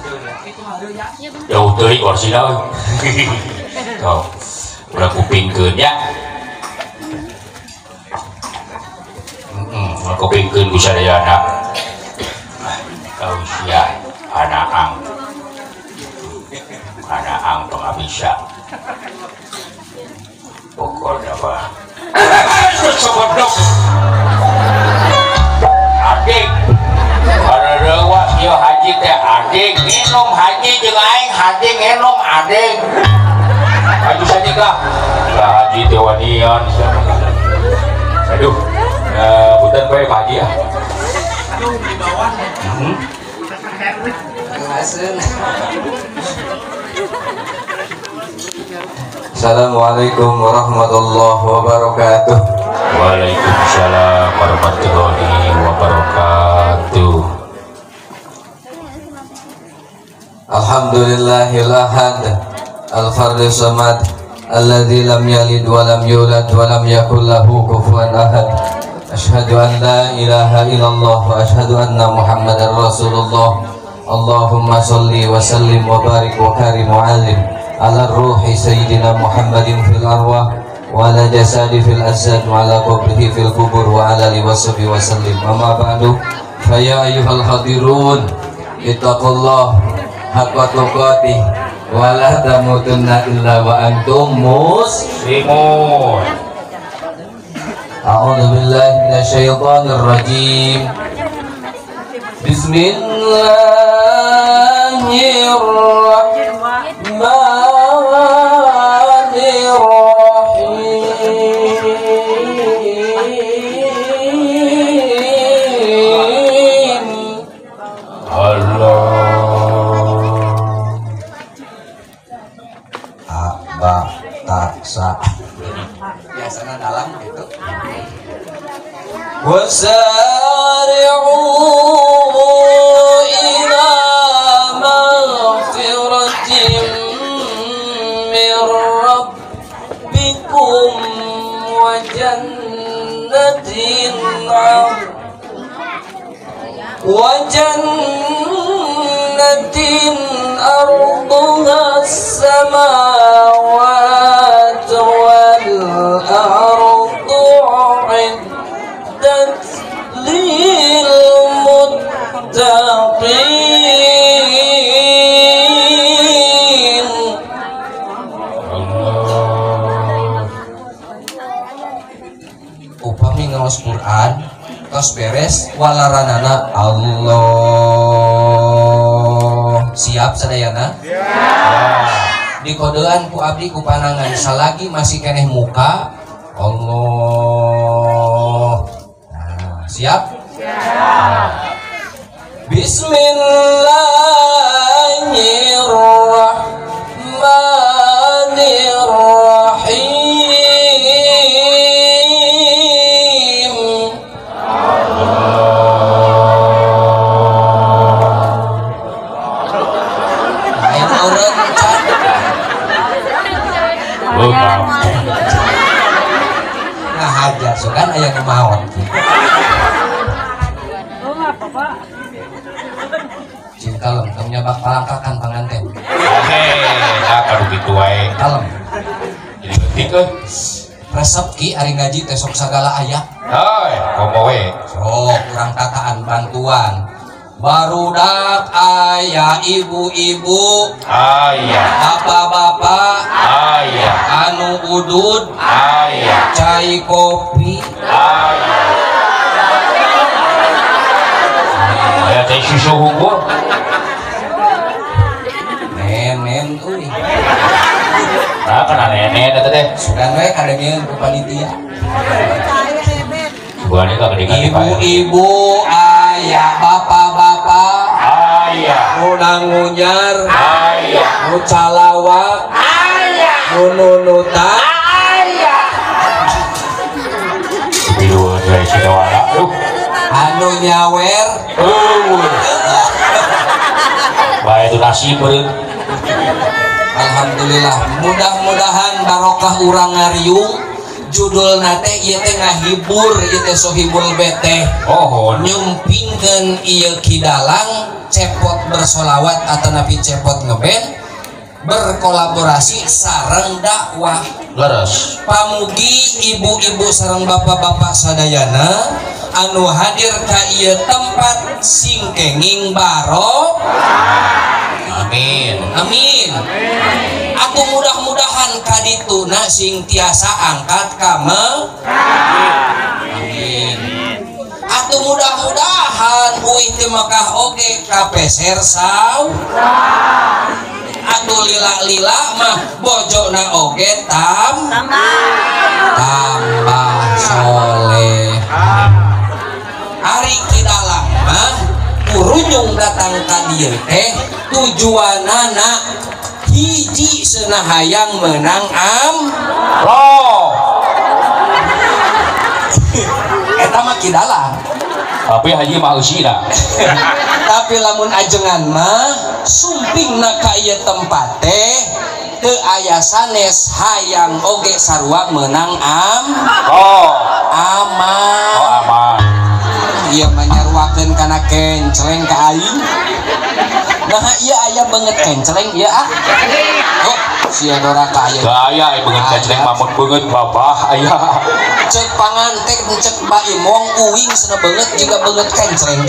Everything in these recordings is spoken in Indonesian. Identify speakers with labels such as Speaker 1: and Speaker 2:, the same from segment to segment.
Speaker 1: jauh teuing kursi euy. Tuh. Udah kupingkeun ya. Kupingkeun ku sadayana. Kausia anaang. Anaang pangabisa. Pokoknya apa? Sobat dok. Adik. Bararewa ieu haji teh adik ngenom haji jeung aing haji ngenom adik. Haji saja kah? Haji teh wanian. Aduh. Punten bae haji ya. Aduh di bawah.
Speaker 2: Assalamualaikum warahmatullahi wabarakatuh.
Speaker 1: Waalaikumsalam warahmatullahi wabarakatuh.
Speaker 2: Alhamdulillahil ahad al-fardus samad alladzi lam yalid wa lam yulad wa lam yakul lahu kufuwan ahad. Asyhadu an la ilaha illallah wa asyhadu anna Muhammadar Rasulullah. Allahumma shalli wa sallim wa barik wa karim wa alim ala ruhi sayyidina Muhammadin fil arwah wa ala jasadi fil azad wa ala qabrihi fil kubur wa ala alihi washabihi wa sallim. Amma ba'du, fa ya ayyuhal hadirun ittaqullah haqqa tuqatih wa la tamutunna illa wa antum muslimun. A'udzu billahi minasyaitonir rajim. Bismillahirrahmanirrahim.
Speaker 1: Allah.
Speaker 2: Aba taksa. Biasanya dalam gitu. Wasari'u ila maghfiratin min rabbikum wa jannatin arduha as-samawati wal ardu 'iddat lil muttaqin. Upami ngaos Quran tos beres walaranana Allah. Siap sadayana? Siap. Dikodean ku abdi ku panangan salagi masih keneh muka Allah. Nah, siap? Siap. Bismillahirrahmanirrahim. Lain orang can. Nah hajar sugan aya nu maot. Kalem, kamu bak palangkakan panganten.
Speaker 1: Kadu gitu wae.
Speaker 2: Kalem.
Speaker 1: Jadi penting euy.
Speaker 2: Resep ki ari ngaji teh sok sagala aya.
Speaker 1: Hoi, komo we.
Speaker 2: Sok urang tataan bantuan. Barudak aya ibu-ibu,
Speaker 1: Aya.
Speaker 2: bapak-bapak,
Speaker 1: Aya.
Speaker 2: anu udud,
Speaker 1: Aya.
Speaker 2: cai kopi.
Speaker 1: Aya. Aya teh susu hungkul.
Speaker 2: Nenek euy.
Speaker 1: Nah, kana nenek eta teh.
Speaker 2: Sugan we kadengieun ku panitia.
Speaker 1: Bukan itu gede gede.
Speaker 2: Ibu-ibu aya, bapak-bapak
Speaker 1: Aya.
Speaker 2: nu nangunyar,
Speaker 1: Aya.
Speaker 2: nu calawak, nu nunutan,
Speaker 1: Biru dari Sidawara.
Speaker 2: anu nyawer.
Speaker 1: Bae itu nasi beureun.
Speaker 2: Alhamdulillah, mudah-mudahan barokah urang ngariung
Speaker 3: judul nate ieu teh ngahibur ieu teh sohibul bete nyumpingkeun ieu kidalang cepot bersolawat atau napi cepot ngeband berkolaborasi sareng dakwah
Speaker 1: leres
Speaker 3: pamugi ibu-ibu sareng bapak-bapak sadayana anu hadir ka ieu tempat sing kenging barok
Speaker 1: amin
Speaker 3: amin aku mudah-mudahan kadituna sing tiasa angkat kame amin aku mudah-mudahan uih teu Mekah oge kapeser saw atuh lila-lila mah bojona oge tambah soleh ari kidalang mah kurunyung datang ka dieu teh tujuanana hiji seunah hayang menang eta mah kidalang
Speaker 1: tapi haji mah usina
Speaker 3: tapi lamun ajengan mah sumpingna ka ieu tempat teh teu aya sanes hayang oge sarua menang aman ieu mah nyaruakeun kana kenceleng ka aing nah ieu aya beungeut kenceleng ieu oh sia dora ka aya
Speaker 1: gaya beungeut kenceleng mamun beungeut babah aya
Speaker 3: cek pangantek cek baimong uing sana beungeut juga beungeut kenceleng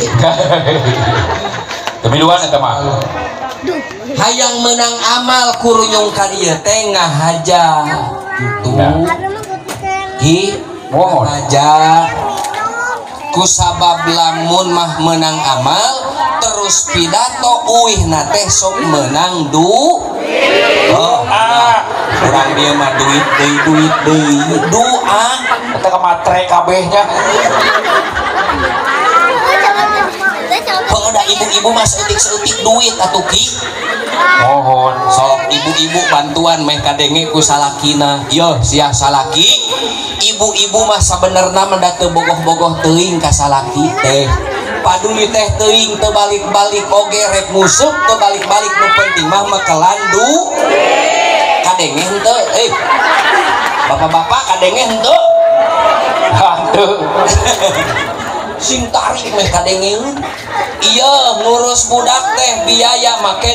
Speaker 1: kemiluan eta mah
Speaker 3: hayang menang amal kurunyung ka dieu teh ngahaja kitu
Speaker 1: mohon
Speaker 3: aja kusabab lamun mah menang amal terus pidato uih nate sok menang kurang dia mah duit doa
Speaker 1: eta ka matre kabehnya
Speaker 3: pengoda ibu-ibu mah seutik duit atuh ki
Speaker 1: mohon
Speaker 3: sok ibu-ibu bantuan meh kadenge ku salakina yo sia salaki ibu-ibu mah sabenerna mah da teu bogoh-bogoh teuing ka salaki teh paduli teh teuing teu balik-balik oge rek musuk teu balik-balik nu penting mah kelandu kadenge henteu bapak-bapak kadenge henteu sing tarik meh kadenge iya ngurus budak teh biaya make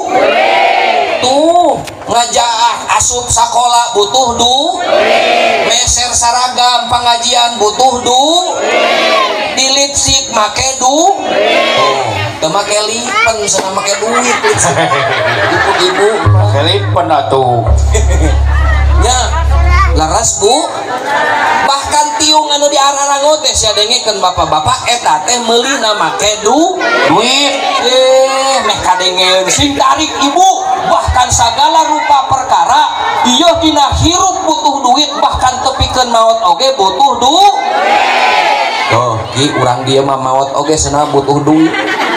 Speaker 3: tuh ngajaah asup sekolah butuh meser seragam pengajian butuh di lipstik make teu make lipen sana make duit ibu-ibu
Speaker 1: make lipen atuh
Speaker 3: nya laras bu bahkan tiung anu diarang-arangot teh sia dengekeun bapak-bapak eta teh meulina make duit meh kadengeun sing tarik ibu bahkan segala rupa perkara ieu dina hirup butuh duit bahkan tepikeun maot oge butuh duit ki urang dieu mah maot oge cenah butuh duit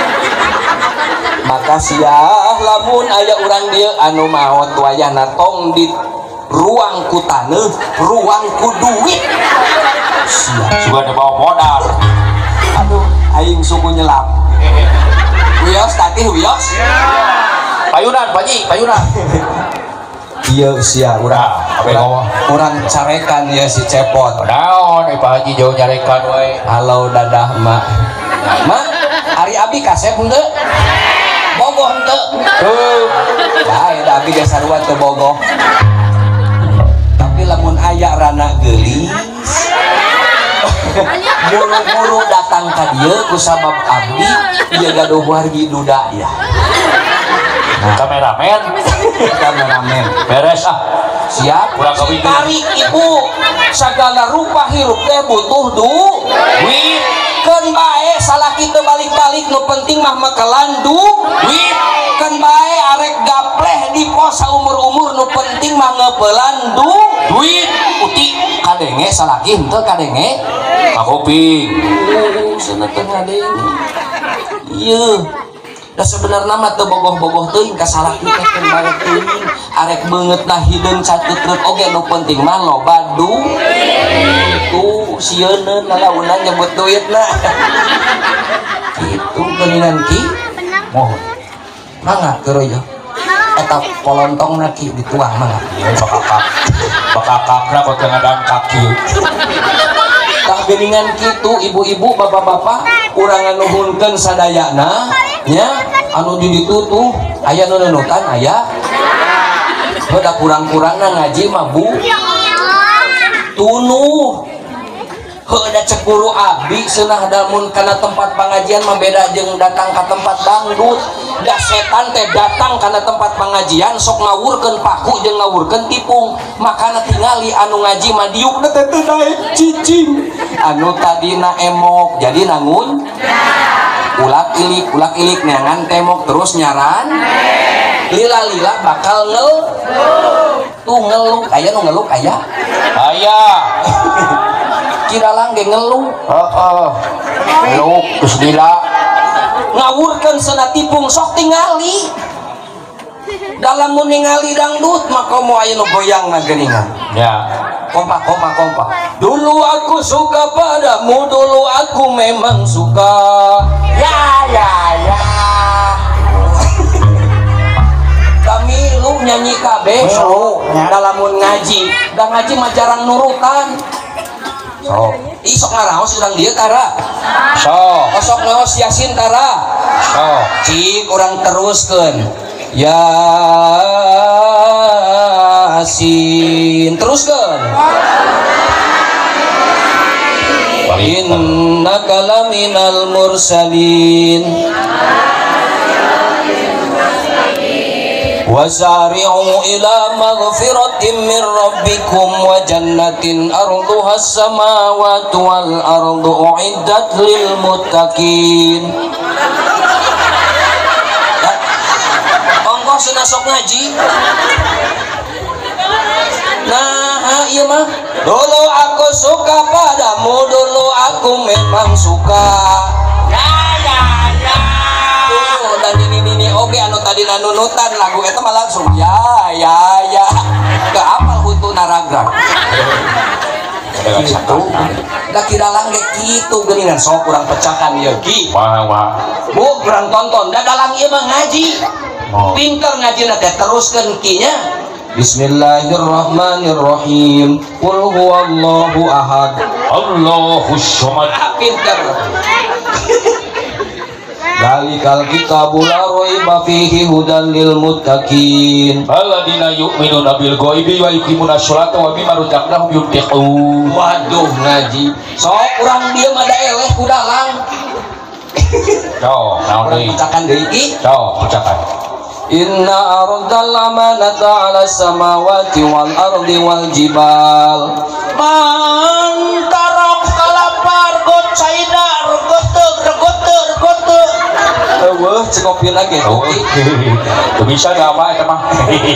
Speaker 3: maka sia lamun aya urang dieu anu maot wayahna tong di ruang ku taneuh ruang ku duit
Speaker 1: juga ada bawa modal
Speaker 3: aduh aing suku nyelap wios tatih wios
Speaker 1: payunan paji payunan
Speaker 3: iya sia urang carekan ya si cepot
Speaker 1: naon Pak Haji jauh nyarekan we
Speaker 3: halo dadah mak ari abi kasep henteu bogoh henteu bae da abi ge sarua teu bogoh tapi lamun aya rana geulis muru-muru datang ka dieu ku sabab abdi ieu gaduh wargi duda ya
Speaker 1: kameramen beres
Speaker 3: siap
Speaker 1: kurang kawin
Speaker 3: tarik ibu segala rupa hirup teh butuh duit keun bae salaki teu balik-balik nu penting mah mekelan duit keun bae arek gapleh di pos saumur-umur nu penting mah ngeupelan duit uti kadenge salaki henteu kadenge
Speaker 1: kuping
Speaker 3: cenah teu ngadenge ieu da sebenarnya mah teu bogoh-bogoh teuing ka salaki teh keun bae teuing arek beungeutna hideung cateutreut oge nu penting mah loba tuh sieun nalaunan nyebut duitna kitu geuningan ki mohon mangga keur ya eta polontong naki dituang mah
Speaker 1: Ieu bakakakna pakai ngadang kaki.
Speaker 3: tah geuningan kitu ibu-ibu bapak-bapak urang nuhunkeun sadayana nya anu di ditu tuh aya nu nunutan aya beda kurang-kurangna ngaji mah Bu tunuh heuda cek guru abdi seunah damun kana tempat pengajian mah beda jeung datang ka tempat dangdut da setan teh datang kana tempat pengajian sok ngawurkeun paku jeung ngawurkeun tipung makana tingali anu ngaji mah diuk teh teh daek cicing anu tadina emok jadi nangun ulak-ilik neangan temok terus nyaran lila-lila bakal tuh ngeluk aya nu ngeluk aya kiralang ge ngeluk
Speaker 1: Ngeluk terus lila
Speaker 3: ngawurkeun sana tipung sok tingali dalam mun ningali dangdut maka mau aya nu goyang na geuningan
Speaker 1: ya.
Speaker 3: kompak dulu aku suka padamu dulu aku memang suka ya kami lu nyanyi kabeh dalam mun ngaji da ngaji mah jarang nurutan
Speaker 1: Sok.
Speaker 3: Sok ngaraos urang dieu tara.
Speaker 1: Sok.
Speaker 3: Sok ngaos Yasin tara.
Speaker 1: Sok.
Speaker 3: Cik urang teruskeun. Yasin teruskeun. Innaka laminal mursalin. Wasari'u ila maghfiratin min rabbikum wa jannatin arduha as-samawati wal ardu u'iddat lil muttaqin. Ongkoh cenah sok ngaji. Nah, iya mah. Dulu aku suka padamu, dulu aku memang suka. Dan ini oke anu tadi nanunutan lagu itu malah langsung ya gak apal untuk naragrag gitu gak kira langge gitu geuningan sok kurang pecahkan ya ki Bu kurang tonton da dalang ieu mah ngaji pinter ngaji teh teruskeun kinya Bismillahirrahmanirrahim qul huwallahu ahad
Speaker 1: Allahus samad
Speaker 3: pinter Dalikal kitabul la raiba fihi hudan lil muttaqin
Speaker 1: alladzina yu'minuna bil ghaibi wa yuqimuna sholata wa mimma razaqnahum yunfiqun.
Speaker 3: Waduh ngaji sok urang dieu mah da eleh ku dalang
Speaker 1: Naon deui?
Speaker 3: Pecakan deui ki
Speaker 1: Pecakan.
Speaker 3: Inna ardal amanata 'ala samawati wal ardi wal jibal man tarok kalapar got saidar gote eueuh cek kopi lagi oke
Speaker 1: Tuh bisa gak apa eta mah.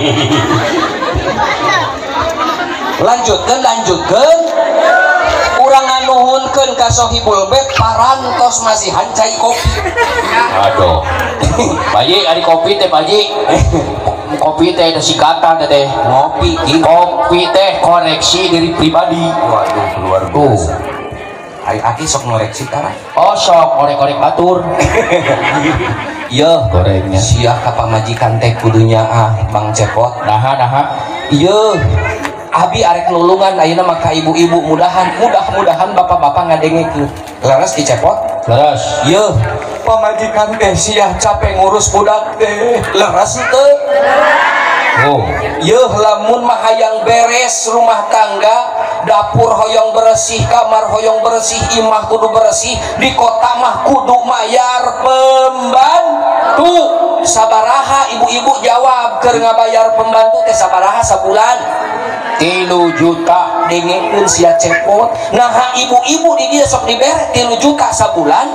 Speaker 3: lanjutkeun urang nganuhunkeun ka Sohibul Bait parantos masihan cai kopi
Speaker 1: Aduh. Bayi ari kopi teh bayi. Kopi teh ada singkatan teh. Kopi teh koreksi diri pribadi.
Speaker 3: Waduh keluar biasa Hai aki sok ngoreksi tara
Speaker 1: Oh sok korek-korek batur.
Speaker 3: iya
Speaker 1: Gorengnya.
Speaker 3: sia ka pamajikan teh kudunya Bang Cepot
Speaker 1: Naha.
Speaker 3: iya abi arek nulungan ayeuna mah ka ibu-ibu mudah-mudahan bapak-bapak ngadengekeun leres di Cepot
Speaker 1: Leres.
Speaker 3: iya pamajikan teh sia capek ngurus budak teh leres teu
Speaker 1: Oh.
Speaker 3: yeuh lamun mah hayang beres rumah tangga dapur hoyong bersih kamar hoyong bersih imah kudu bersih di kota mah kudu mayar pembantu sabaraha ibu-ibu jawab keur ngabayar pembantu teh sabaraha sabulan 3 juta dengekeun sia Cepot nah ibu-ibu di dia sok dibere 3 juta sabulan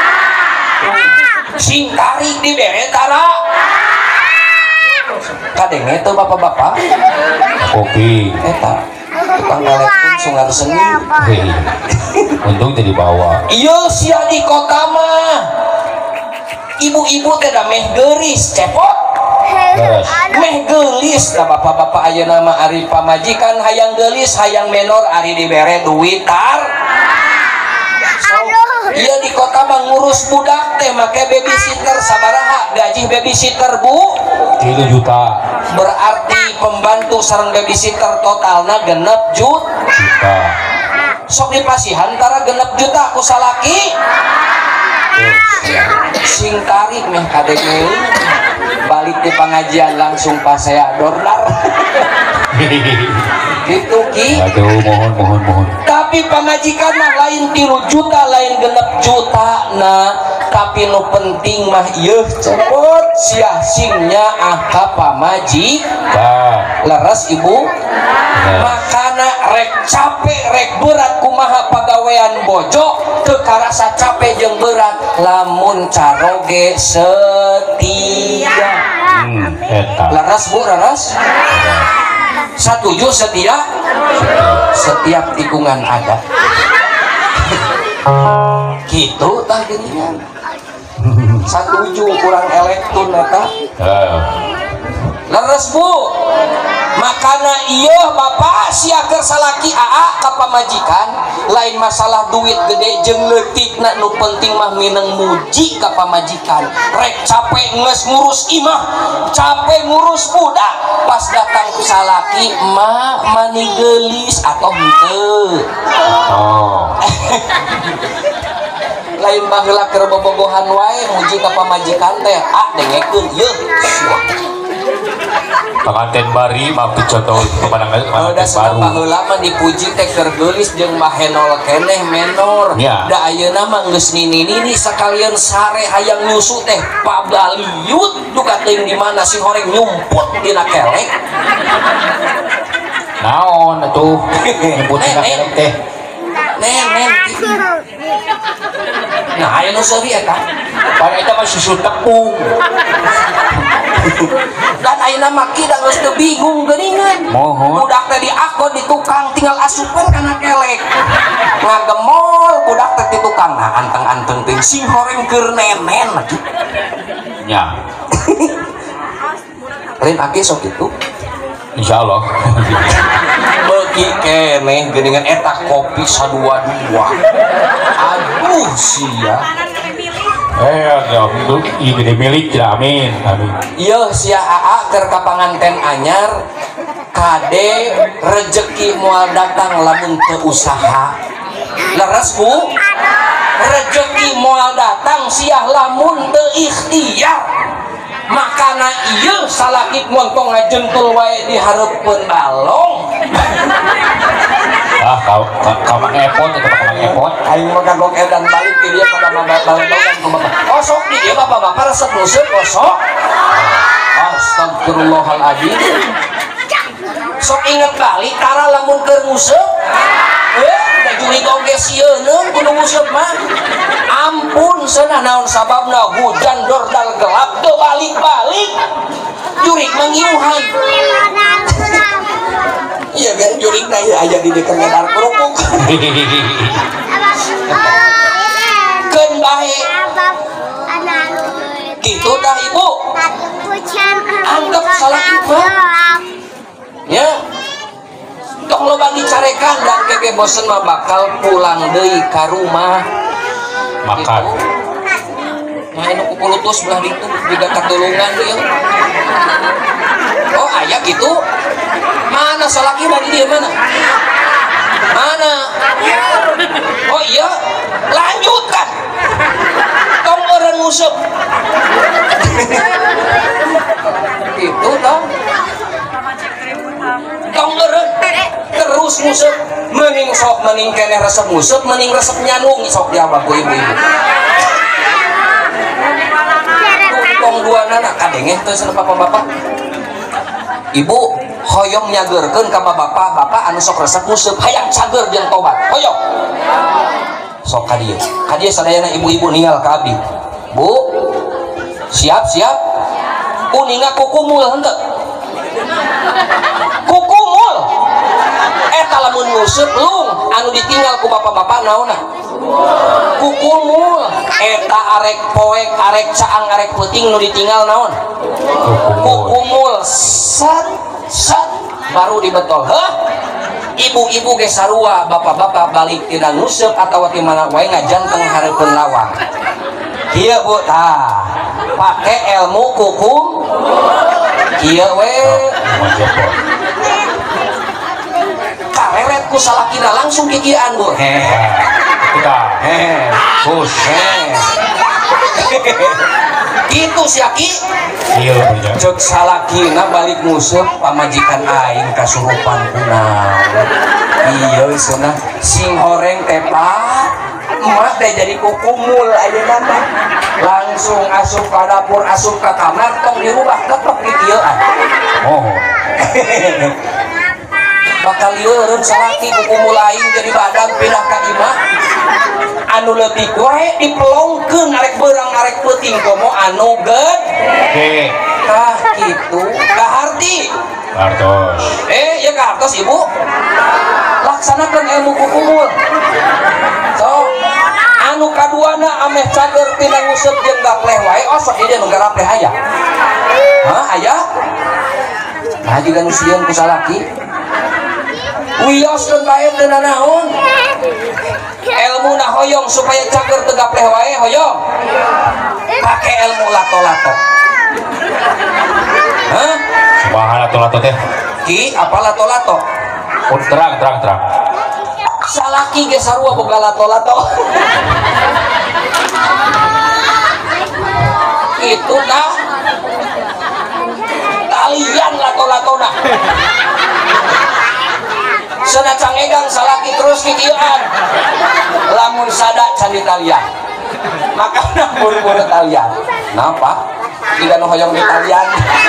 Speaker 3: sing tarik dibere tara kadeng itu bapak-bapak
Speaker 1: Kopi.
Speaker 3: eta tukang telepon sungar seni
Speaker 1: Untung jadi bawa.
Speaker 3: iya sia di kota mah ibu-ibu teh da meh geulis Cepot
Speaker 1: Leres.
Speaker 3: meh geulis da bapak-bapak ayeuna mah ari pamajikan hayang geulis hayang menor ari dibere duit tar iya di kota mah ngurus budak teh make babysitter sabaraha gaji babysitter Bu
Speaker 1: 3 juta
Speaker 3: berarti pembantu sareng babysitter totalna 6 juta. Sok dipasihan antara 6 juta ku salaki sing tarik meh kadek balik di pengajian langsung pas saya dorlar gitu Ki.
Speaker 1: Aduh, mohon.
Speaker 3: Tapi pamajikan mah lain 3 juta lain 6 juta nah tapi nu penting mah ieu cepet sia singnya ka pamajikan leres ibu. Makana rek capek rek berat kumaha pagawean bojo teu karasa capek jeung berat lamun caroge setia. Leres Bu, leres? Setuju setia? Setiap tikungan ada. Gitu tah geuningan. Setuju kurang elektron eta. Leres Bu. Makana iya Bapak siaker salaki AA ka pamajikan lain masalah duit gede jeung leutikna nu penting mah mineng muji ka pamajikan. Rek capek ngeus ngurus imah, capek ngurus budak, pas datang ku salaki mah mani geulis atau henteu. Lain baheula keur bobogohan wae muji ka pamajikan teh dengekeun yeuh.
Speaker 1: Pengantin bari maaf dicontoh pemandangan
Speaker 3: udah sebab lama dipuji teh keur geulis jeung mahenol keneh menor
Speaker 1: ya.
Speaker 3: Da ayeuna mah geus nini sakalian sare hayang nyusu teh pabaliut duka teuing di mana si horeng nyumput dina kelek
Speaker 1: naon atuh nyumput dina kelek teh
Speaker 3: nen nah ayeuna seuri eta
Speaker 1: pan eta mah susu tepung
Speaker 3: dan ayeuna mah ki da geus teu bingung geuningan budak teh diakon di tukang tinggal asupan kana kelek ngagemol budak teh di tukang nah anteng-anteng teh sing horeng keur nenen lagi
Speaker 1: nya
Speaker 3: lain ake sok itu
Speaker 1: insyaallah
Speaker 3: beuki keneh geuningan eta kopi sadua-dua aduh sia
Speaker 1: ya ini milik ya amin
Speaker 3: iya sia AA keur ka panganten anyar kade rezeki moal datang lamun teu usaha leres Bu rezeki moal datang sia lamun teu ikhtiar makana ieu salaki montong ngajentul wae dihareupeun balong
Speaker 1: kau ngepot itu kau ngepot
Speaker 3: aing mah kagok edan balik ke dia pada bapak-bapak ku bapak oh sok di dia bapak-bapak resep nusuk oh sok astagfirullahaladzim sok inget balik tara lamun keur nguseup da jurig oge sieun kudu nguseup mah ampun seunah naon sababna hujan dordal gelap teu balik-balik jurig mangiuhan iya kan jurig na aya di deket ngedar kerupuk keun bae gitu dah Ibu anggap salah ibu ya tong loba dicarekan dan keke bosen mah bakal pulang deui ka rumah
Speaker 1: makan
Speaker 3: nah ini kupulutus belah ditu juga katulungan dia oh aya gitu mana salaki mah di dia mana oh iya lanjutkan tong eureun nguseup itu tong eureun terus nguseup mending sok mending keneh resep nguseup mending resep nyandung sok jawab ku ibu-ibu tong dua anak kadengeh teu sana bapak-bapak Ibu hoyong nyageurkeun ka bapak anu sok resep nguseup hayang cager jeung tobat hoyong sok ka dieu sadayana ibu-ibu ninggal ka abdi Bu siap uninga kukumul henteu kukumul eta lamun nguseup lung anu ditinggal ku bapak-bapak naonna kukumul eta arek poek arek caang arek peuting nu ditinggal naon kukumul sat baru dibetol ibu-ibu ge sarua bapak-bapak balik tina nguseup atawa ti mana wae ngajanteng hareupeun lawang ieu Bu tah pake ilmu kukum Iya we.
Speaker 1: Majapahit.
Speaker 3: Kareret ku salakina langsung kikian bu.
Speaker 1: Kita.
Speaker 3: Bus. Gitu si Aki.
Speaker 1: Iya punya.
Speaker 3: Cek salakina balik musuh pamajikan aing kasurupan kunaon. Iya cenah sing horeng tepat. Emak teh jadi kukumul ayeuna mah. Langsung asup ka dapur, asup ka kamar tong dirubah tetep di kieu
Speaker 1: Oh.
Speaker 3: bakal lieureun salaki kukumul aing jadi badan pindah ka imah. Anu leutik wae dipelongkeun arek beurang arek peuting komo anu gede. Tah kitu kaharti.
Speaker 1: Artos.
Speaker 3: Ya kahartos ibu. Laksanakeun ilmu kukumul. So, anu kaduana ameh cager tina nguseup jeung gapleh wae osok ieu nu garapleh aya. Hah, aya? Nah, juga nu sieun ku salaki. Wioskeun bae teu nanaon. Ilmu na hoyong supaya cager teu gapleh wae hoyong. Pake ilmu lato-lato. Hah?
Speaker 1: Kumaha lato-lato teh?
Speaker 3: Ki, apa lato-lato?
Speaker 1: Oh, terang.
Speaker 3: Salaki ge sarua boga lato-lato. Itu tah talian lato-latona. Sana cangegang salaki terus kikieuan. Lamun sada can ditalian. Maka buru-buru talian. Napa? Tidak nu hoyong di talian.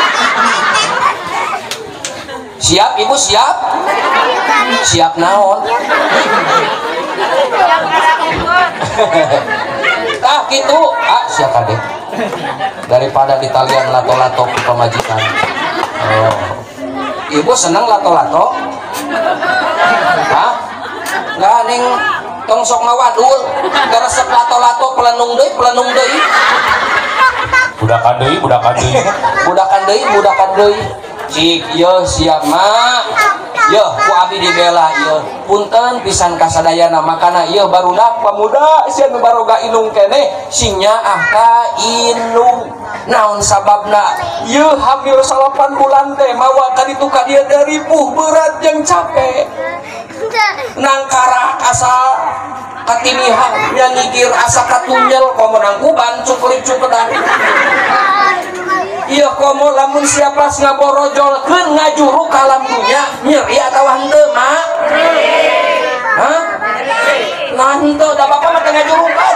Speaker 3: Siap ibu siap? Siap naon? Tah gitu. Siap adek. Daripada di talian lato-lato ke pemajikan. Oh. Ibu seneng lato-lato? Hah? Nggak ning tong sok ngawadul garesep lato-lato pelenung deui. Budakan deui. Cik yo siap mak. Yo ku abdi dibela yo. Punten pisan kasadayana makana ieu barudak pamuda sieun baroga inung keneh sing nyaah ka inung. Naon sababna? Ieu hamil 8 bulan teh mawa ka ditu ka dieu dari puh berat jeung capek. Nangkara asa katimihan nyangigir asa katunyel komo nangkuban cuklik-cukedan. Iya komo lamun siapa ngaborojolkeun ngajuru ka alam dunya nyeri atawa henteu mak? Hah? Nah henteu da bapak mah teu ngajurukan.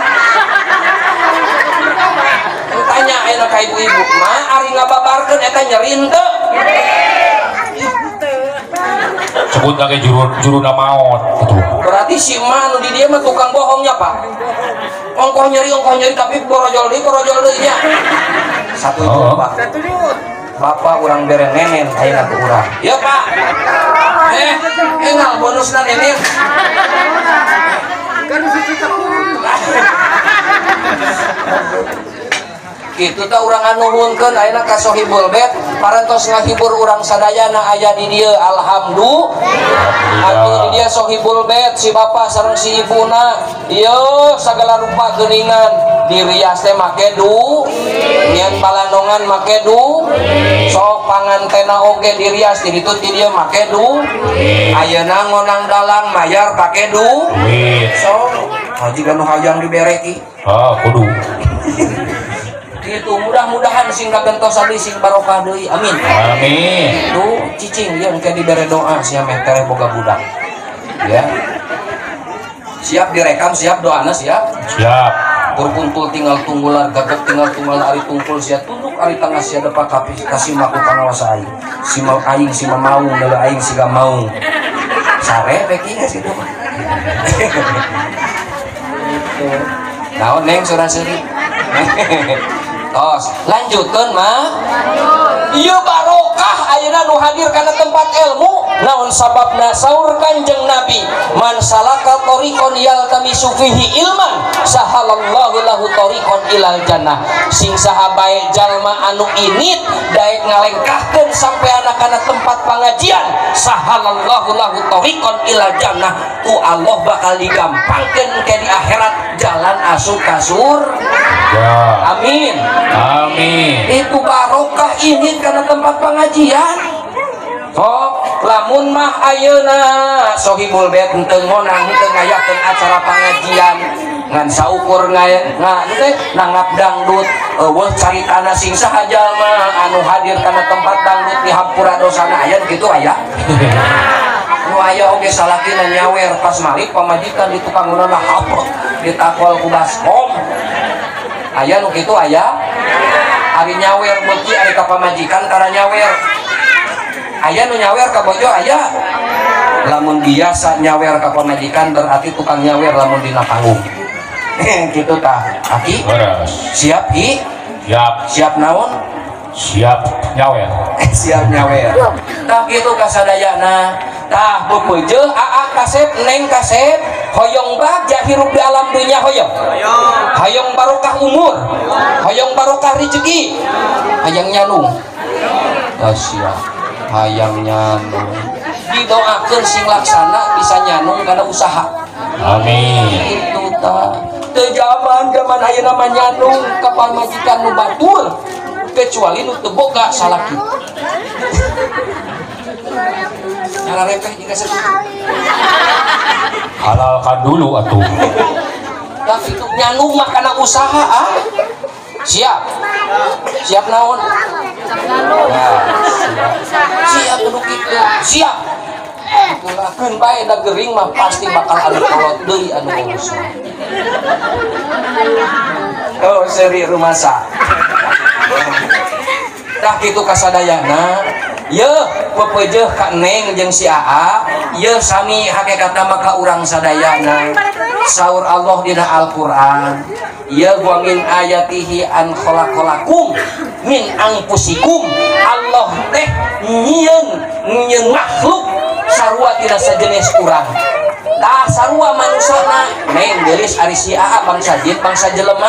Speaker 3: Tanya ayeuna ka ibu-ibu mah ari ngababarkeun eta nyeri henteu?
Speaker 1: Sebut lagi juru maot gitu.
Speaker 3: Berarti si emak anu di dia mah tukang bohongnya pak. Ongkoh nyeri tapi borojol deui nya. Satu juta pak. Bapak urang bere nenen ayeuna ku urang. Iya pak. Engal bonusna nenen. Kitu teh urang nuhunkeun ayeuna ka Sohibul Bet parantos ngahibur urang sadayana aya di dieu alhamdulillah. Atuh di dieu Sohibul Bet si bapa sareng si ibuna ieu sagala rupa geuningan dirias teh make du nyen balandongan make du sok pangantena oge dirias di ditu di dieu make du ayeuna ngonang dalang mayar pake du sok haji nu hayang dibereki
Speaker 1: kudu
Speaker 3: itu mudah-mudahan sing kagentos ali sing barokah deui amin itu cicing yang kayak dibere doa sia meh tereh boga budak ya siap direkam siap doana siap berkumpul tinggal tunggulan gagap tinggal tunggal ari tungkul sia tunduk ari tangah sia depak kasih maku pangawasa aing si mau aing si mau dalam aing siga mau sare beki geus kitu mah naon neng suraseri tos lanjutkeun mah ieu barokah ayeuna nu hadir kana tempat ilmu naon sababna saur Kanjeng Nabi man salaka tariqon yaltamisu fihi ilman sahalallahu lahu tariqon ilal jannah sing saha bae jalma anu init daek ngalengkahkeun sampai anak-anak tempat pengajian sahalallahu lahu tariqon ilal jannah ku Allah bakal digampangkeun ke di akhirat jalan asup ka surga. Amin.
Speaker 1: Amin.
Speaker 3: Itu barokah ini karena tempat pengajian. Oh, lamun mah ayeuna sohibul bait teu ngonang teu ngayakeun acara pengajian ngan saukur nangap dangdut eueuh caritana sing saha jalma anu hadir kana tempat dangdut di hampura dosana aya kitu aya. Nu aya oge salakina nyawer pas malik pamajikan di tukang urana haprot ditakwal ku baskom. Aya nu kitu aya. Ari nyawer beuki ari ka pamajikan tara nyawer. Aya nu nyawer ka bojo aya. Lamun biasa nyawer ka pamajikan berarti tukang nyawer lamun dina panggung. Kitu tah. Aki? Siap hi?
Speaker 1: Siap.
Speaker 3: Siap naon?
Speaker 1: Siap nyawer.
Speaker 3: Siap nyawer. Tah kitu kasadayana. Tah beupeujeuh aa kasep neng kasep hoyong bagja hirup di alam dunia hoyong. Hoyong barokah umur. Hoyong barokah rezeki. Hayang nyanung. Siap. Hayang nyanung didoakeun sing laksana bisa nyanung karena usaha.
Speaker 1: Amin.
Speaker 3: Itu tah teu zaman ayeuna mah nyanung ka pamajikan nu batur kecuali nu teu boga salaki. Cara repeh jika setuju
Speaker 1: Halalkan dulu atuh.
Speaker 3: tapi itu nyanung mah karena usaha siap siap naon siap kudu kitu siap lakeun bae da gering mah pasti bakal anu kolot deui anu urusan. Oh seri rumasa tah kitu kasadayana ye pepeujeuh ka neng jeung si aa ye sami hakikatna mah ka urang sadayana saur Allah dina Al-Qur'an ya wa min ayatihi an khalaqalakum min anfusikum Allah teh nyieun makhluk sarua tina sajenis urang tah sarua manusana neng geulis ari si aa bangsa jin bangsa jelema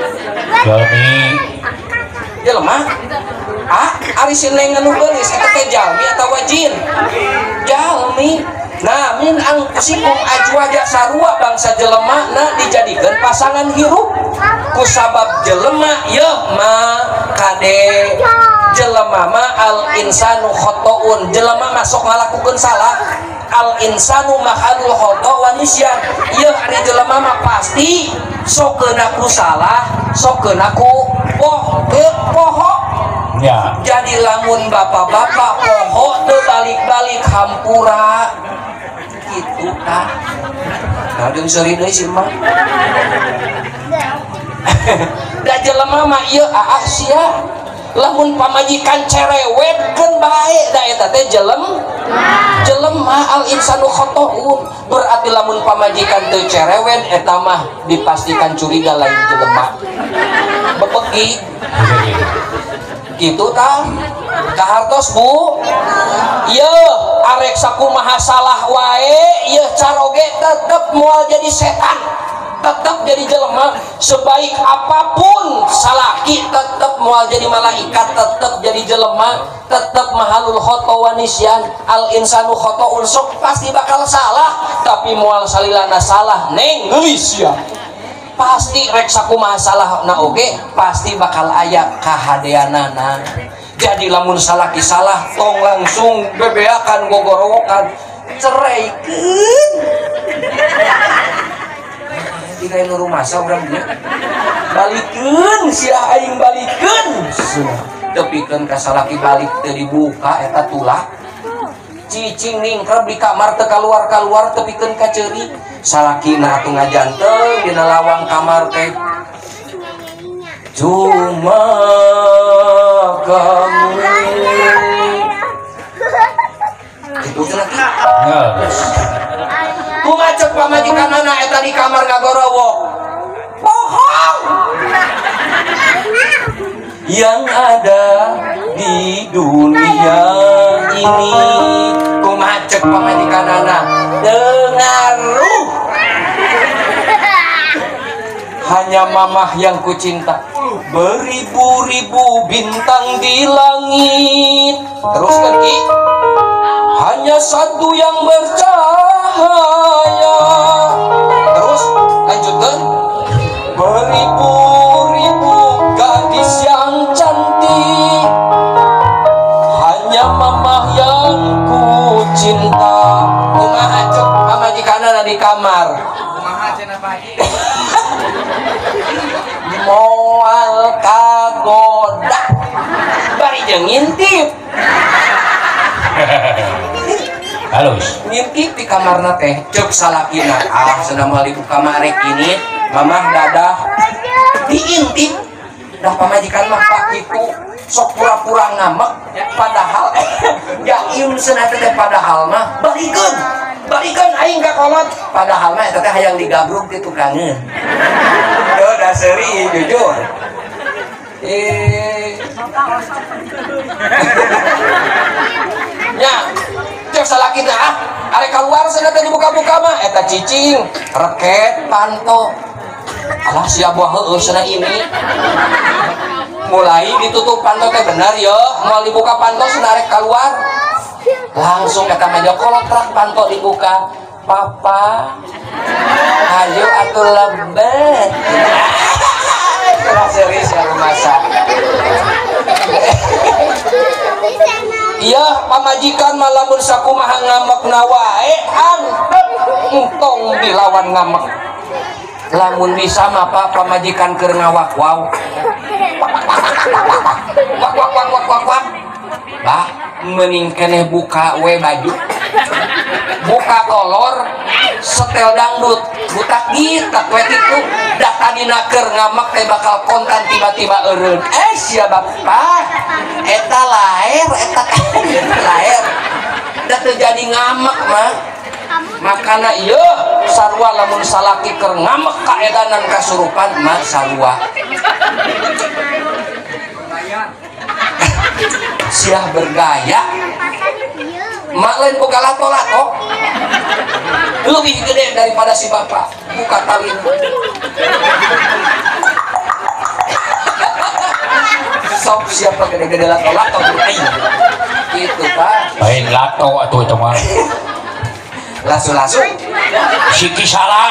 Speaker 3: jelema ari si neng anu geulis eta teh jalmi atawa jin jalmi. Nah min angkusikum ajwaja sarua bangsa jelema na dijadikeun pasangan hirup ku sabab jelema ye ma kade jelema ma al insanu khotoun jelema masuk ngalakukeun salah al insanu mahadul khoto wa nisyan ye ari jelema mah pasti sokeun aku salah sokeun aku poho ya. Jadi lamun bapak-bapak poho teu balik-balik hampura gitu tah. Nah jeung seuri deui si mah. Da jelema mah ieu aah sia. Lamun pamajikan cerewetkeun bae da eta teh jelema al insanu khotoun. Berarti lamun pamajikan teu cerewet eta mah dipastikan curiga lain jelema. Bebegi. Gitu tah. Kahartos Bu ye arek sakumaha salah wae ye caroge tetep moal jadi setan tetep jadi jelema sebaik apapun salaki tetep moal jadi malaikat tetep jadi jelema tetep mahalul khoto wa nisyan al insanu khotoun sok pasti bakal salah tapi moal salilana salah neng geulis ya pasti rek sakumaha salah na oge pasti bakal aya kahadeanana. Jadi lamun salaki salah tong langsung bebeakan gogorowokan cereikeun dina nu rumasa urang dieu balikeun sia aing balikeun tepikeun ka salaki balik teu dibuka eta tulak cicing ningkrep di kamar teu kaluar tepikeun ka ceuri salakina atuh ngajanteng dina lawang kamar teh cuma kamu itu lagi ku ngajak pamajikanana eta di kamar ngagorowo bohong yang ada di dunia ini ku cek pamajikanana dengaruh hanya mamah yang ku cinta beribu-ribu bintang di langit terus lagi hanya satu yang bercahaya terus lanjutkan beribu-ribu gadis yang cantik hanya mamah yang ku cinta kumaha cek pamajikanana di kamar kumaha cenah bayi moal kagoda bari jeung ngintip
Speaker 1: halus
Speaker 3: ngintip di kamarna teh cek salakina cenah meuli buka marek ini mamah dadah diintip dah pamajikan mah pak kitu sok pura-pura ngamek padahal jaim cenah teh padahal mah balikeun aing ka kolot padahal mah eta teh hayang digabruk ti tukangeun yo daseri jujur nya cek salakina arek keluar cenah teh dibuka-buka mah eta cicing reket panto alah sia buah heueuh cenah ini mulai ditutup panto teh bener yo mau dibuka panto cenah arek keluar langsung kata meja kolotrak panto dibuka papa ayo atuh lebet kelas serius ya masak iya pamajikan malamun sakumaha ngambekna wae antep entong dilawan ngambek lamun bisa mah pak pamajikan keur ngawak wow wak bah mending keneh buka we baju buka kolor setel dangdut butak gitak we kitu dah tadina keur ngamak teh bakal kontan tiba-tiba eureun sia bapak eta laer eta laer da teu jadi ngamak mah makana ieu sarua lamun salaki keur ngamak kaedanan kasurupan mah sarua siah bergaya mak lain boga lato-lato lebih gede daripada si bapak buka tali sok siapa gede-gede lato-lato gitu pak
Speaker 1: lain lato atuh itu mah
Speaker 3: lasu-lasu
Speaker 1: siki salat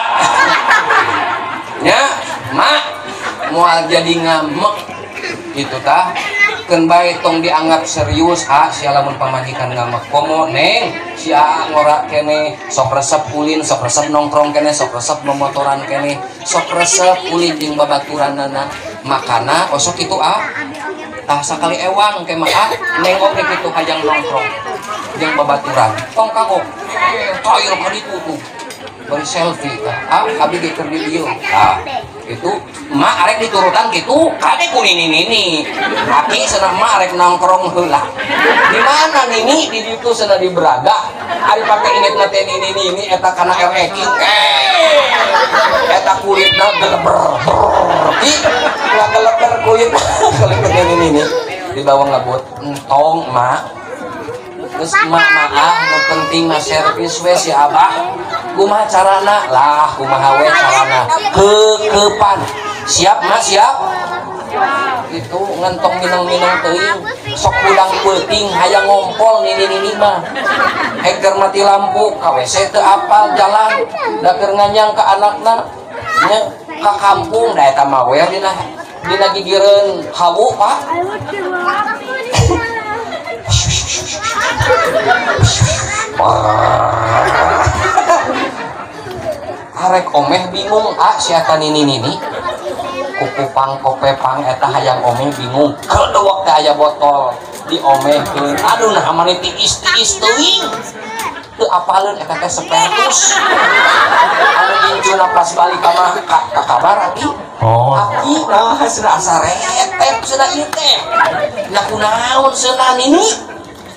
Speaker 3: nya mak moal jadi ngamek gitu tah keun bae tong dianggap serius sia lamun pamajikan ngamek komo neng sia ngora kene sok resep ulin sok resep nongkrong kene sok resep memotoran kene sok resep ulin jeung babaturanana makana osok itu tah sakali ewang ke mah neng oge kitu hajang nongkrong jeung babaturan tong kagok cair ka ditu tuh bari selfie abi ge keur di dieu itu emak arek diturutan gitu kade ku nini aki cenah emak arek nongkrong heula di mana nini di ditu cenah di Braga ari pake ingetna teh nini eta kana ereking eta kulitna geleber ulah geleber kulit kulit nini di bawah ngabut entong emak terus maaf nu penting na servis we si abah kumaha carana lah kumaha we carana kekepan siap mah siap itu ngentong minang-minang teuing sok udang peuting hayang ngompol nini mah keur mati lampu ka WC teu apal jalan da keur nganyang ka anakna nya ka kampung da eta mah we dina gigireun hawu pak arek omeh bingung siatan ini kupupang kopepang eta hayang omeh bingung kedewek teh aya botol diomehkeun aduh nah amane tiis teuing teu apaleun eta teh sepertus anu injuna pas balik ka kabar aki aki nah cenah asa retep cenah ieu teh nah kunaon cenah nini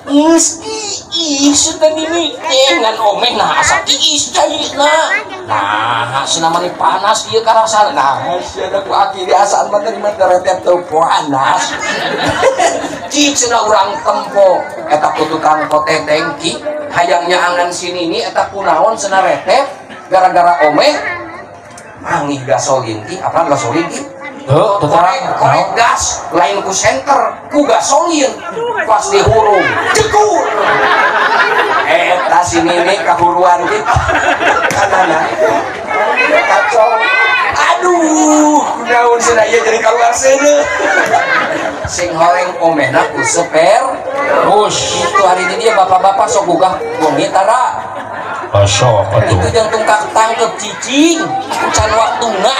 Speaker 3: sudah ini ngan omeh nah asa tiis cairna nah cenah mani panas ieu karasa nah cenah ku aki diasaan mah teh retep teu panas cik cenah urang tempo eta kutukan kote tengki hayangnya angan sini ini eta kunaon cenah retep gara-gara omeh mangih gasolin ki apa gasolin ki korek gas lain ku senter ku gasolin pas dihurung cekur eta sini ini kahuruan ki kanana kacau aduh naon cenah ieu jadi kaluar seuneu sing horeng omehna ku seper terus itu hari ini dia bapak-bapak sok gugah bongi tara itu yang tungkak tangkep cicing can waktuna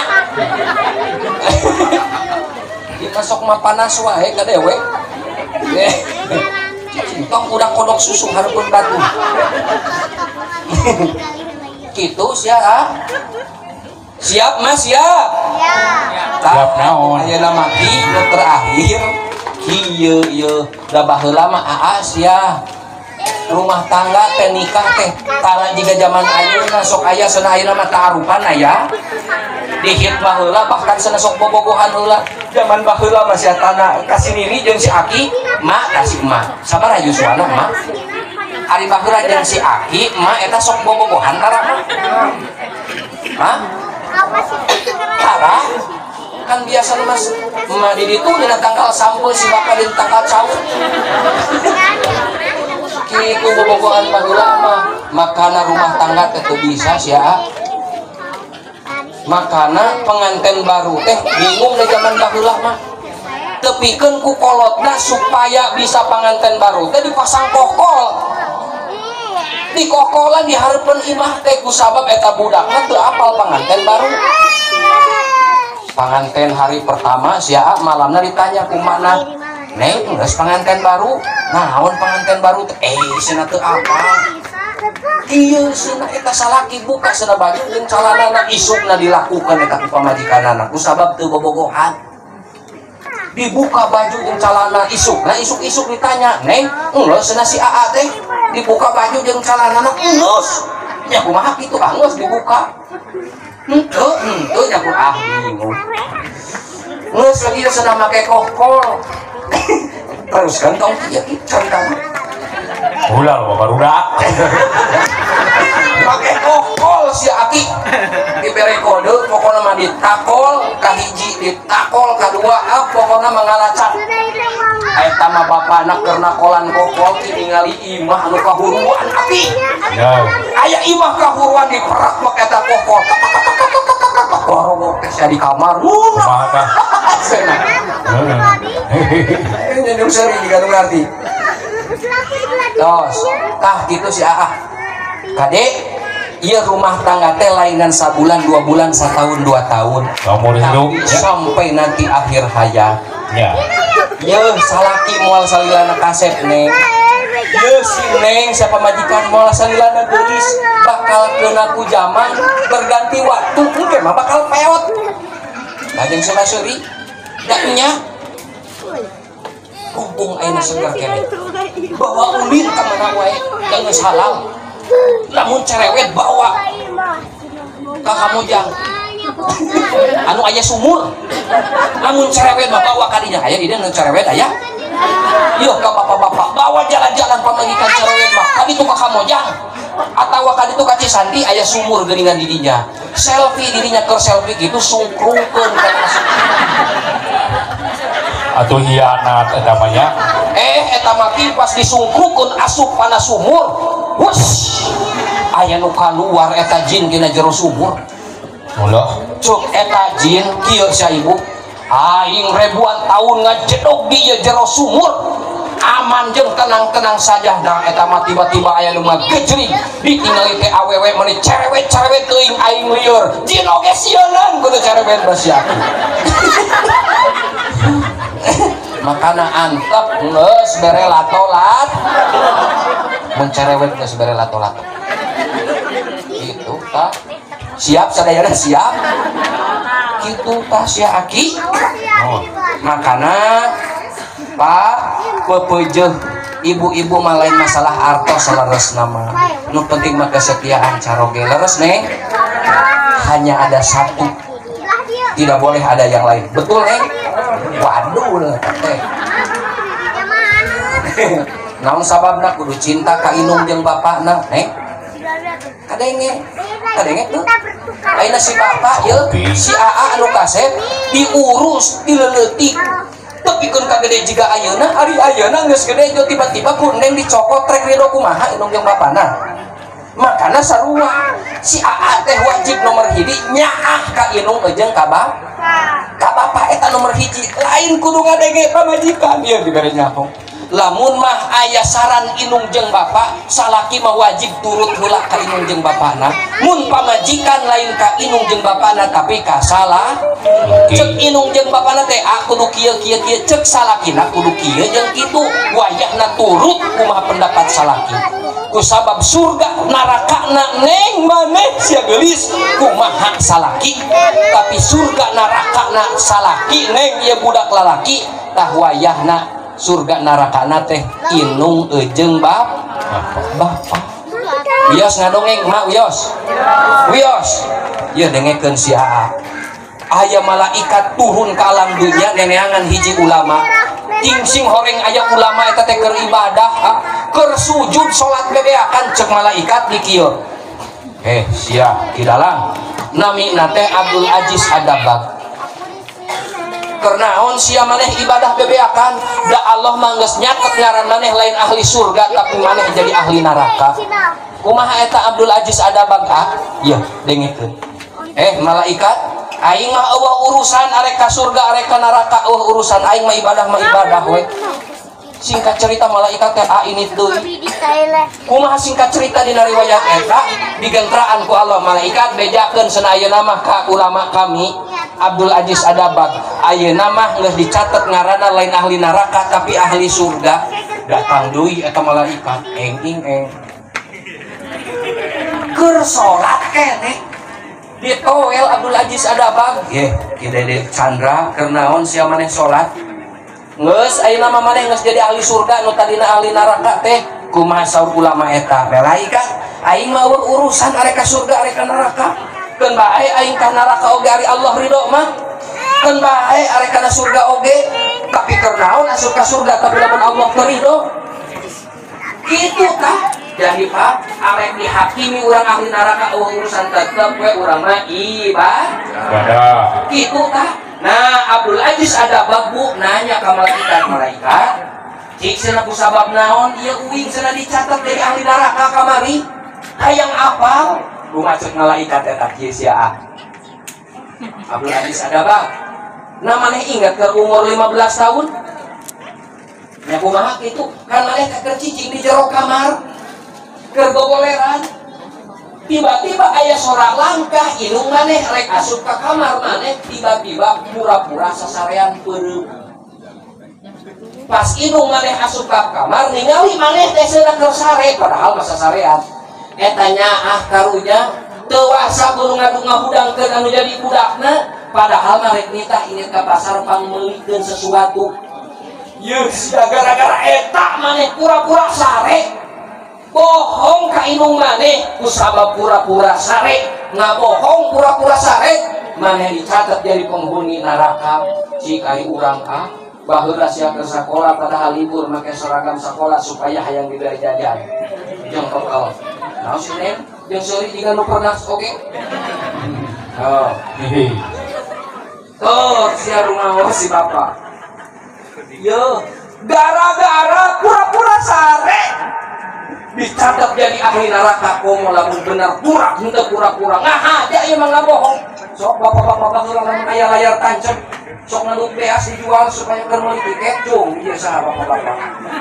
Speaker 3: dimasok mah panas wae ka dewe cicing tong udah kodok susu hareupeun batu kitu sia siap mas siap siap naon ayeuna maki nu terakhir ieu da baheula mah aas ya rumah tangga teh nikah teh tara jiga zaman ayeuna sok aya cenah ayeuna mah taarupan aya dihit baheula bahkan cenah sok bobogohan heula zaman baheula mah sia tanah kasih niri jeung si Aki mak kasih emak sabar aya suana mak ari baheula jeung si Aki emak eta sok bobogohan tara mah hah tara kan biasa mas emak di ditu dina tanggal sampul si bapak di tanggal cawu kitu bobogohan baheula mah makana rumah tangga teh teu bisa sia makana pengantin baru teh bingung di zaman baheula mah tepikeun ku kolotna supaya bisa pengantin baru teh dipasang kokol di kokolan dihareupeun imah teh ku sabab eta budakna teu apal pengantin baru pengantin hari pertama sia malamna ditanya kumaha neng geus pengantin baru naon pengantin baru teh cenah teu apal ieu cenah eta salaki buka cenah baju jeung calanana isukna dilakukan eta ku pamajikanana ku sabab teu bobogohan dibuka baju jeung calana isukna isuk-isuk ditanya neng geus cenah si AA teh dibuka baju jeung calanana geus nya kumaha kitu geus dibuka henteu nya ku bingung geus lagi cenah make kokol terus kan tong kieu caritana ulah lo barudak pakai kokol si Aki diberi kode pokoknya mah ditakol kahiji ditakol kadua pokoknya mengalacak eta mah bapak anak karena kolan kokol ningali imah anu kahuruan Aki aya imah kahuruan diperak pakai eta kokol korong sia di kamar kumaha cenah nyendung seri juga ngerti tos tah gitu si AA kadek iya rumah tangga teh lainan sabulan 2 bulan 1 tahun 2 tahun tapi sampai nanti akhir hayat ya salaki moal salilana kasep neng si neng siapa majikan moal salilana geulis bakal keuna ku zaman berganti waktu engke mah bakal peot lajeng cenah seuri da nya kumpung ayeuna segar kene bawa ulin ka mana wae yang geus halal lamun cerewet bawa ka kamojang anu aya sumur lamun cerewet bawa ka dinya aya di dieu cerewet aya yeuh ka bapak-bapak bawa jalan-jalan pamajikan cerewet mah ka ditu ka kamojang atawa ka ditu ka Cisanti aya sumur geuningan di dinya selfie di dinya keur selfie kitu sungkrungkeun kana
Speaker 1: atau hianat eta mah nya
Speaker 3: eta maki pas disungkrukeun asup pana sumur wus aya nu kaluar eta jin dina jero sumur ulah cuk eta jin kieu sia ibu aing ribuan tahun ngajedog di jero sumur aman jeung tenang-tenang saja da eta mah tiba-tiba aya nu ngagejring ditinggali teh awewe meuni cerewet-cerewet teuing aing lieur jin oge sieun kudu cerewet sia makana antep geus bere lato-lat mun cerewet geus bere lato-lat kitu tah siap sadayana siap kitu tah sia Aki makana Pak pepeujeuh ibu-ibu mah lain masalah artos leres nama nu penting mah kesetiaan caroge leres neng hanya ada satu tidak boleh ada yang lain betul neng waduh teh naon sababna kudu cinta ka inung jeung bapana neng kadenge tuh ayeuna si bapa ieu si aa anu kasep diurus dileutik tepikeun ka gede jiga ayeuna ari ayeuna geus gede jo tiba-tiba ku neng dicokot rek ridho kumaha inung jeung bapana makana sarua si aa teh wajib nomor hiji nyaah ka inung jeung ka bapa eta nomor hiji lain kudu ngadege pamajikan ieu dibere nyaho lamun mah aya saran inung jeung bapa salaki mah wajib turut heula ka inung jeung bapana mun pamajikan lain ka inung jeung bapana tapi ka salah cek inung jeung bapana teh kudu kieu cek salakina kudu kieu jeung kitu wayahna turut kumaha pendapat salaki kusabab surga narakana neng maneh sia geulis kumaha salaki tapi surga narakana salaki neng ieu budak lalaki tah wayahna surga narakana teh inung jeung bapa wios ngadongeng mak wios ieu dengekeun si aa aya malaikat turun ka alam dunya neneangan hiji ulama tingsing horeng aya ulama eta teh keur ibadah keur sujud salat bebeakan cek malaikat di kieu sia kidalang namina teh Abdul Aziz Adabag karena sia maneh ibadah bebeakan da Allah manggeus nyatet ngaran maneh lain ahli surga tapi maneh jadi ahli neraka kumaha eta Abdul Aziz Adabag ieu dengekeun malaikat aing mah eueuh urusan arek ka surga arek ka neraka urusan aing mah ibadah we singkat cerita malaikat teh ini tuh kumaha singkat cerita dina riwayat eta digentraan ku Allah malaikat bejakeun cenah ayeuna mah ka ulama kami Abdul Aziz Adabag ayeuna mah geus dicatet ngaranna lain ahli neraka tapi ahli surga datang deui eta malaikat eng keur salat keneh ditoel Abdul Aziz Adabag kieu Dede Chandra keur naon sia maneh salat geus ayeuna mah maneh geus jadi ahli surga nu tadina ahli neraka teh kumaha saur ulama eta malaikat aing mah urusan arek ka surga arek ka neraka keun bae aing ka neraka oge ari Allah ridho mah keun bae arek kana surga oge tapi keur naon asup ka surga tapi lamun Allah teu ridho kitu tah jadi pak arek dihakimi urang ahli neraka urusan tetep we urang mah ibadah kitu tah. Nah Abdul Aziz Adabag bu nanya ka malaikat cik cenah ku sabab naon ieu uing cenah dicatat dari ahli neraka kamari hayang apal kumaha cek malaikat eta kieu sia Abdul Aziz Adabag na maneh ingat ke umur 15 tahun nya kumaha kitu kan maneh keur cicing di jero kamar keur gogoleran tiba-tiba aya sora langkah inung maneh rek asup ka kamar maneh tiba-tiba pura-pura sasarean peureum pas inung maneh asup ka kamar ningali maneh teh seuneu keur sare padahal mah sasarean eta nya karunya teu wasa kudu ngahudangkeun anu jadi budakna padahal mah rek nitah ingin ka pasar pangmeulikeun sesuatu yeuh sia gara-gara eta maneh pura-pura sare bohong ka inung maneh kusabab pura-pura sare ngabohong pura-pura sare maneh dicatat jadi penghuni neraka cik ari urang baheula sia ke sakola padahal libur make seragam sakola supaya hayang diberi jajan jeung bekal naon sih neng jeung seuri jiga nu pernah oge tuh sia rumaos si bapa yo gara-gara pura-pura sare dicatat jadi ahli neraka komo lamun bener pura-pura ngahaja ieu mah ngabohong sok bapak-bapak heula lamun aya layar tancep sok ngaduk beas dijual supaya keur meuli tiket cung ieu saha bapak-bapak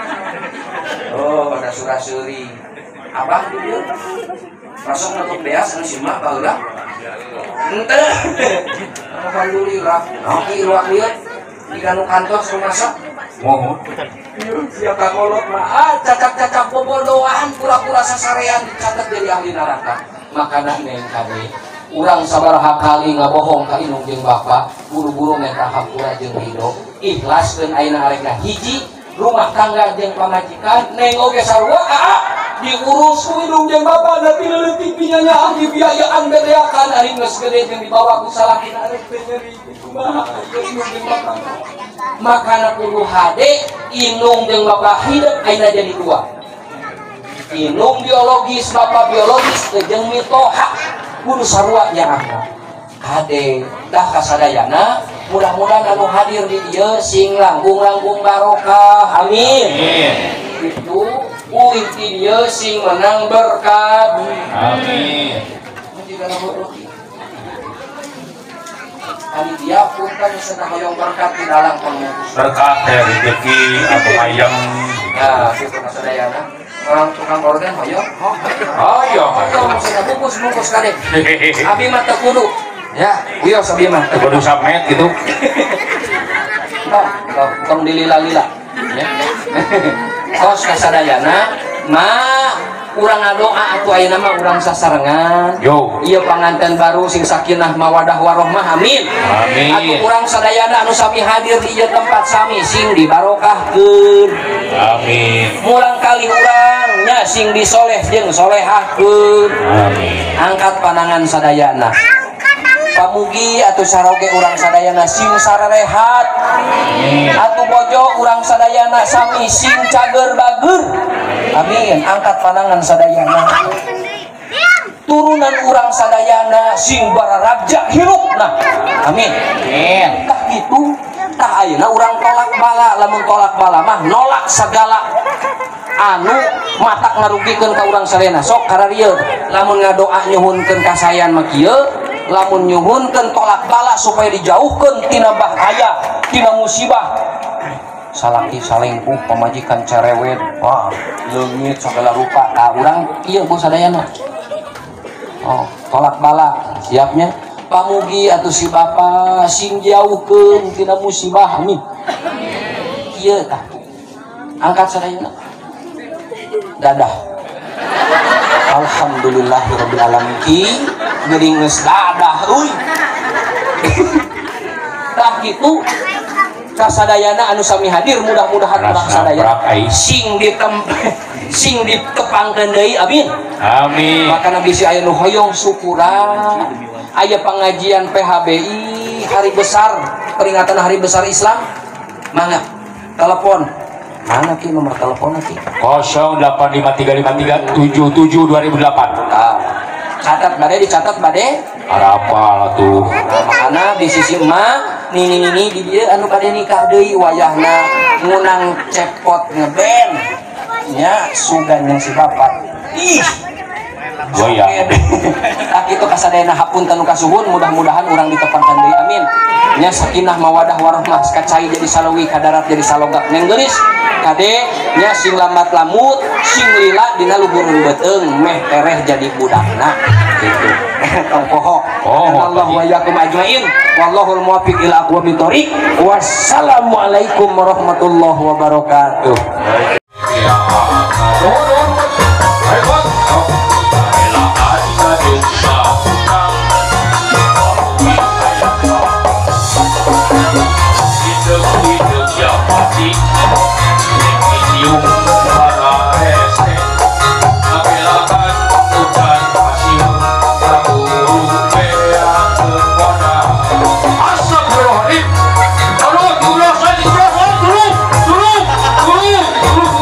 Speaker 3: pada surah-suri abah dieu masuk ngaduk beas anu simak baheula henteu alhamdulillah naon ieu ieu di kanu kantor rumah sak mohon sia kakolot mah cacak-cacak bobodohan pura-pura sasarean dicatat jadi ahli neraka makana neng kade urang sabaraha kali ngabohong ka inung jeung bapa buru-buru minta hampura jeung ridho ikhlaskeun ayeuna arekna hiji rumah tangga jeung pamajikan neng oge sarua diurus ku indung jeung bapa da tileutik pinyanya dibiayaan bereakan ari geus gede jeung dibawa ku salakina arek teh nyeri kumaha indung jeung bapa makana kudu hade indung jeung bapa hidup ayeuna jadi dua indung biologis bapa biologis jeung mitoha kudu sarua nyaangna hade dah kasadayana mudah-mudahan anu hadir di dieu sing langgung-langgung barokah amin itu inti dia sing menang berkat
Speaker 1: amin
Speaker 3: kali dia pun kan sedang hoyong berkat di dalam pengurus
Speaker 1: berkat dari rezeki apa ayam
Speaker 3: ya itu kasadayana orang tukang orden hoyong
Speaker 1: hoyong
Speaker 3: sudah bungkus kadek abi mah teu kudu ya wios abi mah
Speaker 1: kudu samet gitu
Speaker 3: tong dilila-lila ya tos kasadayana urang ngadoa atuh ayeuna mah urang sasarengan
Speaker 1: yo
Speaker 3: ieu panganten baru sing sakinah mawadah warahmah amin
Speaker 1: amin
Speaker 3: atuh urang sadayana anu sami hadir di ieu tempat sami sing dibarokahkeun
Speaker 1: amin
Speaker 3: mulang kali urang nya sing disoleh jeung solehahkeun
Speaker 1: amin
Speaker 3: angkat panangan sadayana pamugi atuh saroge urang sadayana sing sarerehat atuh bojo urang sadayana sami sing cager bager amin angkat panangan sadayana turunan urang sadayana sing bararabja hirupna amin tah kitu tah ayeuna urang tolak bala lamun tolak bala mah nolak segala anu matak ngarugikeun ka urang sadayana sok kararieu lamun ngadoa nyuhunkeun kasayan mah kieu lamun nyuhunkeun tolak bala supaya dijauhkeun tina bahaya tina musibah salaki salengkuh pamajikan cerewet wah leungit segala rupa urang ieu ku sadayana tolak bala siapnya pamugi atuh si bapa sing jauhkeun tina musibah amin ieu tah angkat sadayana dadah alhamdulillahirabbil alamin ki geuning geus dadah euy tah kitu kasadayana anu sami hadir mudah-mudahan urang sadaya sing ditepangkeun deui amin
Speaker 1: amin
Speaker 3: maka nabi si aya nu hoyong syukuran aya pengajian PHBI hari besar peringatan hari besar Islam mana telepon mana ki nomor telepon ki
Speaker 1: 085353772008
Speaker 3: catat bade dicatat bade
Speaker 1: apa tuh
Speaker 3: makana di sisi emak nini di dia anu bade nikah deui wayahna ngunang cepot ngeband nya sugan yang si bapak ih
Speaker 1: goyang
Speaker 3: tak itu kasadayana hapunten kasuhun mudah-mudahan urang ditepangkeun deui amin nya sakinah mawadah warahmah kacai jadi salawi kadarat jadi salogak neng geulis kade nya sing lambat lamut sing lila dina luhurun beuteung meh tereh jadi budakna gitu tong poho Allah wa yakum ajmain wallahul muwaffiq ila aqwamit thoriq wassalamualaikum warahmatullahi wabarakatuh
Speaker 1: Astagfirullahaladzim. Aduh, turun.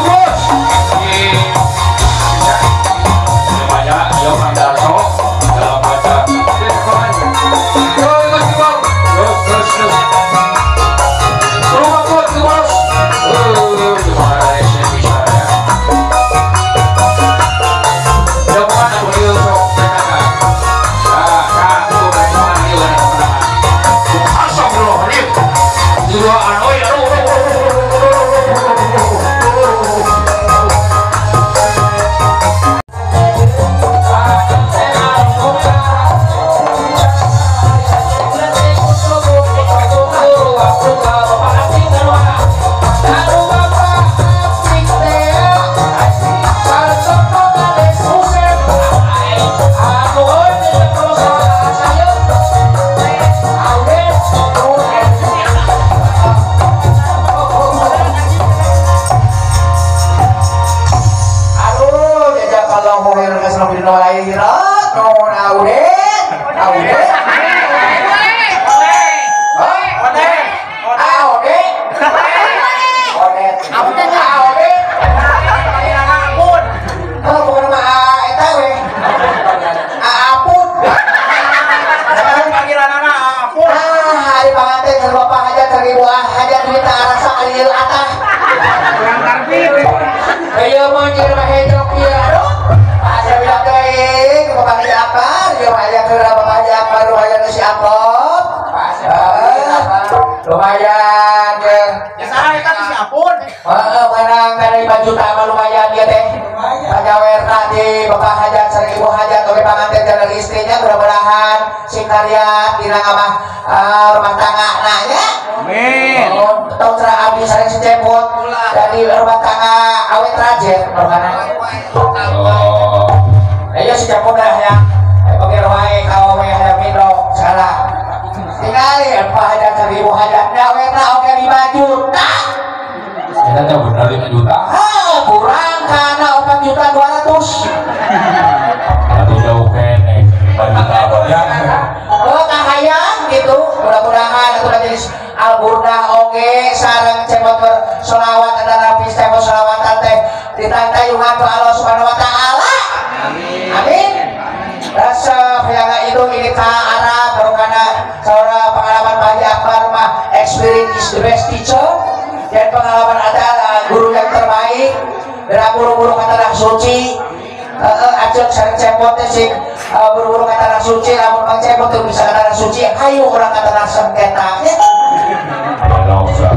Speaker 1: ieu mah jeung mahejok ieu aduh asa bilang teuing Bapak Haji Akbar jeung aya keur Bapak Haji Akbar lumayan si Akop lumayan
Speaker 4: Ya sarang eta si Apun.
Speaker 1: menang dari 5 juta mah lumayan dia teh pajawerna di Bapak Hajat sareng Ibu Hajat oge panganten jeung istrinya mudah-mudahan sing karya dina mah rumah tangga nanya
Speaker 4: Amin.
Speaker 1: tahun serah abdi sareng seceput dari rumah tangga awet rajen rokana ayo seceput dah ya oke wae kawa we hayang mindong salah tinggali Pak Hajat sareng Ibu Hajat dawerna oge 5 juta
Speaker 2: Kita teh bener 5 juta.
Speaker 1: kurang karena 4 juta 200
Speaker 2: Atau jauh kene 5 juta apa ya?
Speaker 1: kahayang gitu mudah-mudahan itu jadi al-burdah oge sareng cepot bersolawat ada nafis cepot solawatan teh ditantayungan ku Allah subhanahu wa ta'ala amin rasa yang itu ini ka Arab barokana saudara pengalaman Pak Haji Akbar mah experience is the best teacher dan pengalaman adalah guru yang terbaik dan buru-buru kata suci acok sareng cepot teh sing buru-buru kata suci lamun Bang Cepot teu bisa kata suci ayo urang kata sengketa nya
Speaker 2: Enggak usah.